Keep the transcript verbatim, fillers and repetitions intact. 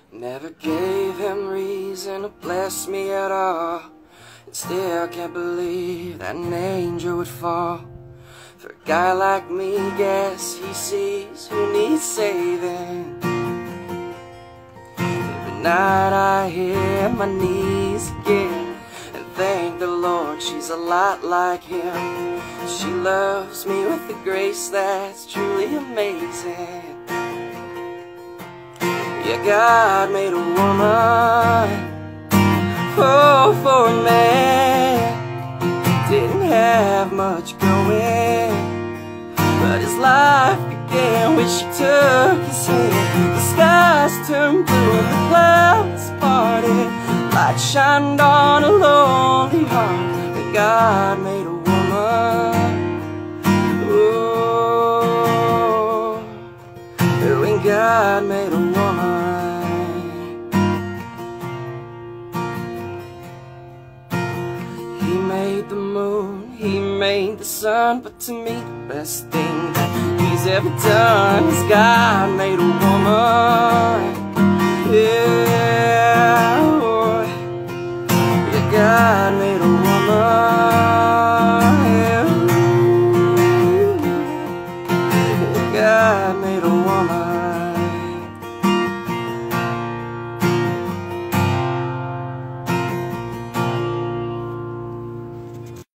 Never gave him reason to bless me at all, and still can't believe that an angel would fall for a guy like me. Guess he sees who needs saving. Every night I hear my knees again and thank the Lord she's a lot like him. She loves me with a grace that's truly amazing. Yeah, God made a woman, oh, for a man. Didn't have much going, but his life began when she took his hand. The skies turned blue and the clouds parted. Light shined on a lonely heart. And God made a woman, oh, when God made a woman. He made the moon, he made the sun, but to me the best thing that he's ever done is God made a woman. Yeah, oh, yeah, God made a woman. Yeah, God made a woman.